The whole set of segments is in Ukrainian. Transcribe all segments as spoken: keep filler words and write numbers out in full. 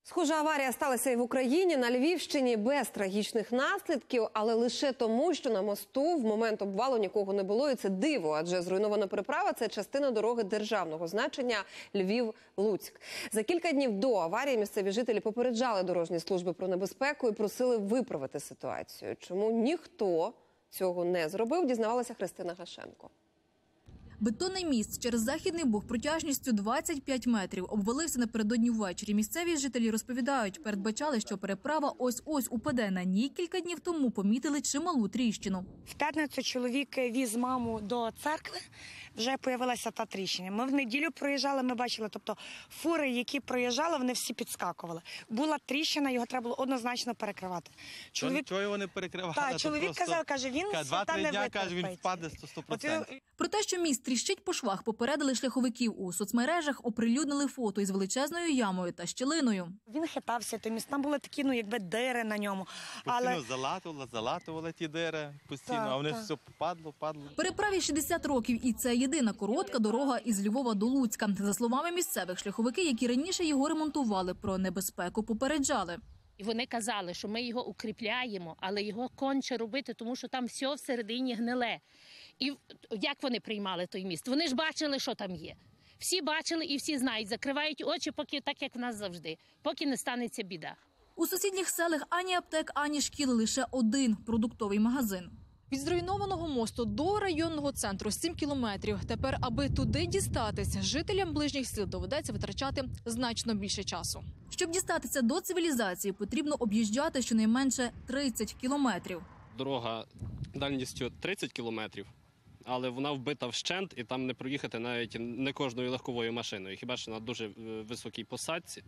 Схожа аварія сталася і в Україні, на Львівщині, без трагічних наслідків, але лише тому, що на мосту в момент обвалу нікого не було, і це диво, адже зруйнована переправа – це частина дороги державного значення Львів-Луцьк. За кілька днів до аварії місцеві жителі попереджали дорожні служби про небезпеку і просили виправити ситуацію. Чому ніхто цього не зробив, дізнавалася Христина Гашенко. Бетонний міст через західний буг протяжністю двадцять п'ять метрів обвалився напередодні ввечері. Місцеві жителі розповідають, передбачали, що переправа ось-ось упаде. На ній кілька днів тому помітили чималу тріщину. В п'ятницю чоловік віз маму до церкви, вже з'явилася та тріщина. Ми в неділю проїжджали, ми бачили, тобто фури, які проїжджали, вони всі підскакували. Була тріщина, його треба було однозначно перекривати. Чоловік... Чого його не перекривали? Так, чоловік просто... казав, каже, він два-три дня, каже, він впаде сто відсотків. Про те, що міст тріщить по швах, попередили шляховиків. У соцмережах оприлюднили фото із величезною ямою та щілиною. Він хитався, той міст, там були такі, ну, якби дири на ньому. Постійно але... залатували, залатували ті дири, постійно, так, а вони так. все падло, падло. Переправі шістдесят років, і це єдина коротка дорога із Львова до Луцька. За словами місцевих, шляховики, які раніше його ремонтували, про небезпеку попереджали. І вони казали, що ми його укріпляємо, але його конче робити, тому що там все всередині гниле. І як вони приймали той міст? Вони ж бачили, що там є. Всі бачили і всі знають. Закривають очі, поки так, як в нас завжди, поки не станеться біда. У сусідніх селах ані аптек, ані шкіл, лише один продуктовий магазин. Від зруйнованого мосту до районного центру сім кілометрів. Тепер, аби туди дістатися, жителям ближніх сіл доведеться витрачати значно більше часу. Щоб дістатися до цивілізації, потрібно об'їжджати щонайменше тридцять кілометрів. Дорога дальністю тридцять кілометрів, але вона вбита вщент, і там не проїхати навіть не кожною легковою машиною, хіба що на дуже високій посадці.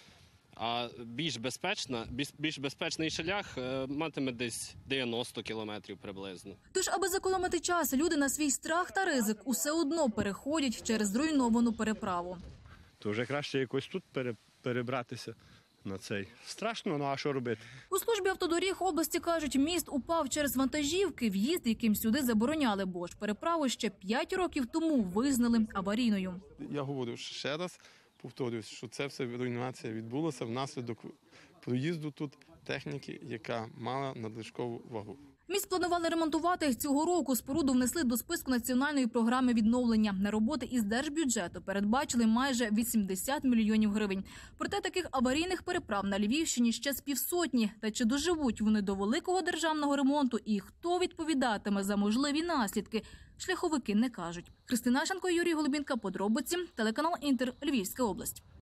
А більш безпечна, більш, більш безпечний шлях матиме десь дев'яносто кілометрів приблизно. Тож, аби зекономити час, люди на свій страх та ризик усе одно переходять через зруйновану переправу. То вже краще якось тут пере, перебратися на цей. Страшно, ну а що робити? У службі автодоріг області кажуть, міст упав через вантажівки, в'їзд яким сюди забороняли, бо ж переправу ще п'ять років тому визнали аварійною. Я говорю ще раз, повторюсь, що це все руйнація відбулася внаслідок проїзду тут техніки, яка мала надлишкову вагу. Міст планували ремонтувати цього року. Споруду внесли до списку національної програми відновлення. На роботи із держбюджету передбачили майже вісімдесят мільйонів гривень. Проте таких аварійних переправ на Львівщині ще з півсотні. Та чи доживуть вони до великого державного ремонту і хто відповідатиме за можливі наслідки, шляховики не кажуть. Христина Гашенко, Юрій Голубінка, подробиці, телеканал Інтер, Львівська область.